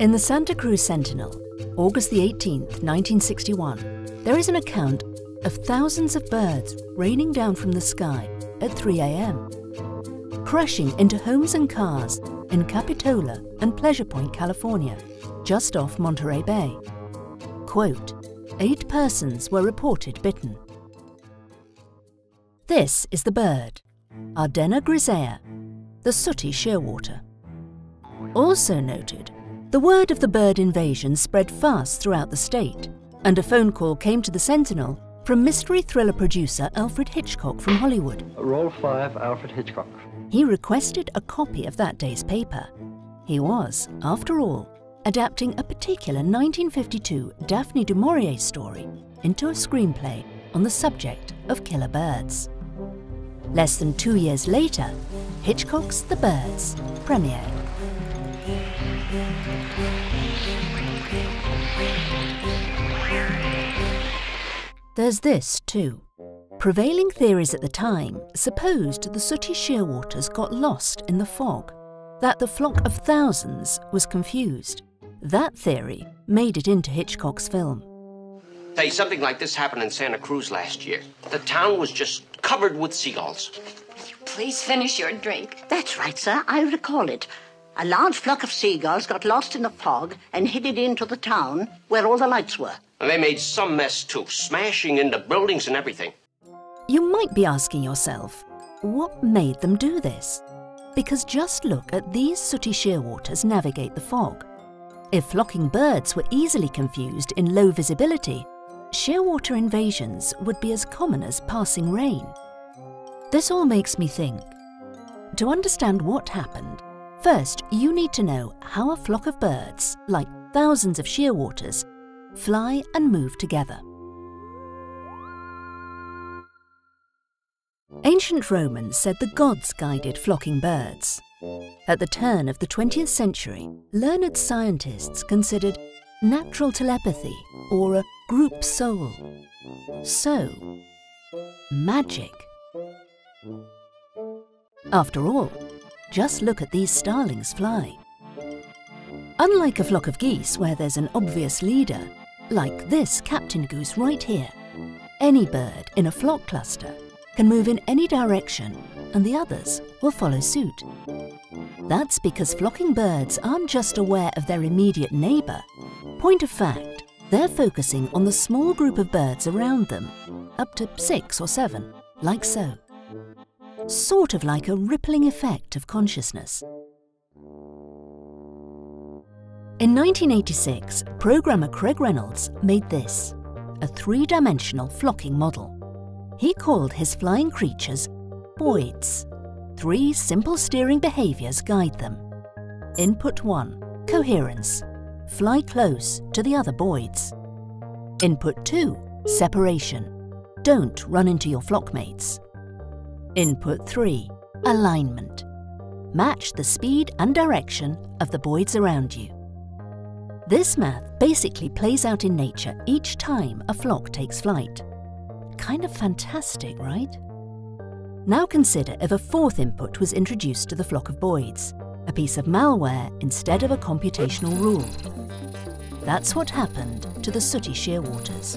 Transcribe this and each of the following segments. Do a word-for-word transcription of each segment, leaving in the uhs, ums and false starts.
In the Santa Cruz Sentinel, August the eighteenth, nineteen sixty-one, there is an account of thousands of birds raining down from the sky at three A M, crashing into homes and cars in Capitola and Pleasure Point, California, just off Monterey Bay. Quote, eight persons were reported bitten. This is the bird, Ardena grisea, the sooty shearwater. Also noted, the word of the bird invasion spread fast throughout the state, and a phone call came to the Sentinel from mystery thriller producer Alfred Hitchcock from Hollywood. Roll five, Alfred Hitchcock. He requested a copy of that day's paper. He was, after all, adapting a particular nineteen fifty-two Daphne du Maurier story into a screenplay on the subject of killer birds. Less than two years later, Hitchcock's The Birds premiered. There's this too. Prevailing theories at the time supposed the sooty shearwaters got lost in the fog, that the flock of thousands was confused. That theory made it into Hitchcock's film. Hey, something like this happened in Santa Cruz last year. The town was just covered with seagulls. Will you please finish your drink? That's right, sir. I recall it. A large flock of seagulls got lost in the fog and headed into the town where all the lights were. And they made some mess, too, smashing into buildings and everything. You might be asking yourself, what made them do this? Because just look at these sooty shearwaters navigate the fog. If flocking birds were easily confused in low visibility, shearwater invasions would be as common as passing rain. This all makes me think. To understand what happened, first you need to know how a flock of birds, like thousands of shearwaters, fly and move together. Ancient Romans said the gods guided flocking birds. At the turn of the twentieth century, learned scientists considered natural telepathy or a group soul. So, magic. After all, just look at these starlings fly. Unlike a flock of geese where there's an obvious leader, like this captain goose right here, any bird in a flock cluster can move in any direction and the others will follow suit. That's because flocking birds aren't just aware of their immediate neighbour. Point of fact, they're focusing on the small group of birds around them, up to six or seven, like so. Sort of like a rippling effect of consciousness. In nineteen eighty-six, programmer Craig Reynolds made this, a three-dimensional flocking model. He called his flying creatures boids. Three simple steering behaviours guide them. Input one, coherence. Fly close to the other boids. Input two, separation. Don't run into your flockmates. Input three, alignment. Match the speed and direction of the boids around you. This math basically plays out in nature each time a flock takes flight. Kind of fantastic, right? Now consider if a fourth input was introduced to the flock of boids, a piece of malware instead of a computational rule. That's what happened to the sooty shearwaters.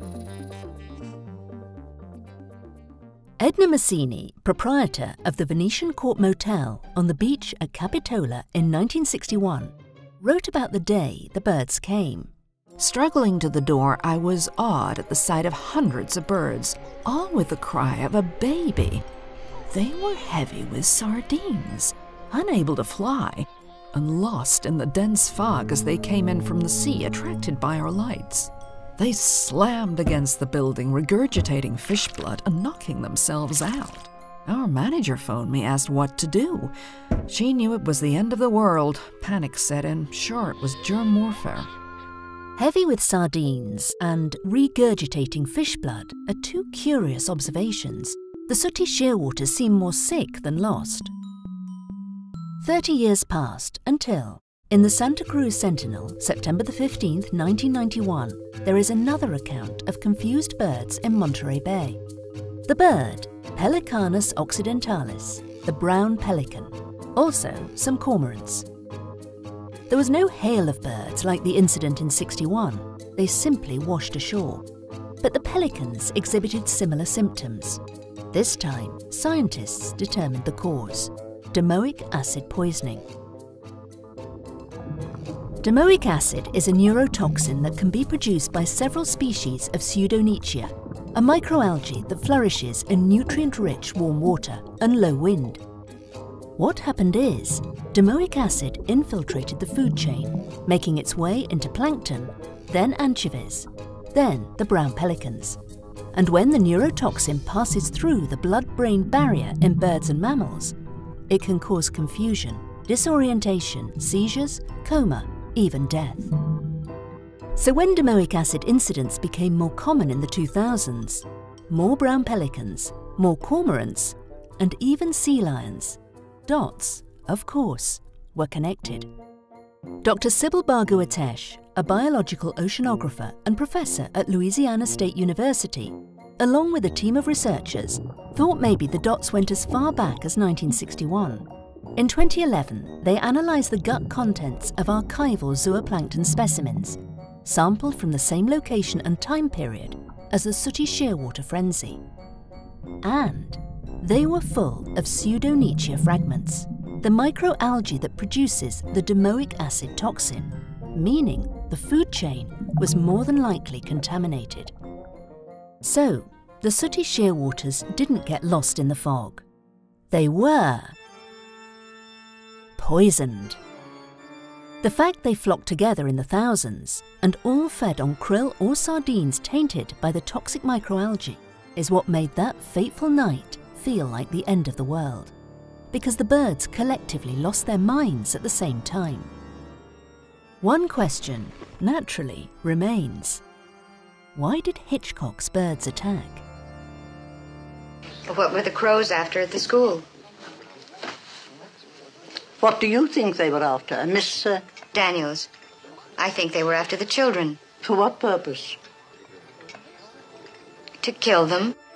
Edna Massini, proprietor of the Venetian Court Motel on the beach at Capitola in nineteen sixty-one, wrote about the day the birds came. Struggling to the door, I was awed at the sight of hundreds of birds, all with the cry of a baby. They were heavy with sardines, unable to fly, and lost in the dense fog as they came in from the sea, attracted by our lights. They slammed against the building, regurgitating fish blood and knocking themselves out. Our manager phoned me, asked what to do. She knew it was the end of the world. Panic set in. Sure, it was germ warfare. Heavy with sardines and regurgitating fish blood are two curious observations. The sooty shearwaters seem more sick than lost. Thirty years passed until, in the Santa Cruz Sentinel, September the fifteenth, nineteen ninety-one, there is another account of confused birds in Monterey Bay. The bird, Pelicanus occidentalis, the brown pelican. Also some cormorants. There was no hail of birds like the incident in sixty-one. They simply washed ashore. But the pelicans exhibited similar symptoms. This time, scientists determined the cause: domoic acid poisoning. Domoic acid is a neurotoxin that can be produced by several species of Pseudonychia, a microalgae that flourishes in nutrient-rich warm water and low wind. What happened is, domoic acid infiltrated the food chain, making its way into plankton, then anchovies, then the brown pelicans. And when the neurotoxin passes through the blood-brain barrier in birds and mammals, it can cause confusion, disorientation, seizures, coma, even death. So when domoic acid incidents became more common in the two thousands, more brown pelicans, more cormorants, and even sea lions, dots, of course, were connected. Doctor Sibel Bargu Ates, a biological oceanographer and professor at Louisiana State University, along with a team of researchers, thought maybe the dots went as far back as nineteen sixty-one. In twenty eleven, they analysed the gut contents of archival zooplankton specimens, sampled from the same location and time period as the Sooty shearwater frenzy. And they were full of Pseudonychia fragments, the microalgae that produces the domoic acid toxin, meaning the food chain was more than likely contaminated. So, the Sooty shearwaters didn't get lost in the fog. They were poisoned. The fact they flocked together in the thousands and all fed on krill or sardines tainted by the toxic microalgae is what made that fateful night feel like the end of the world, because the birds collectively lost their minds at the same time. One question, naturally, remains: why did Hitchcock's birds attack? What were the crows after at the school? What do you think they were after, Miss... Uh... Daniels. I think they were after the children. For what purpose? To kill them.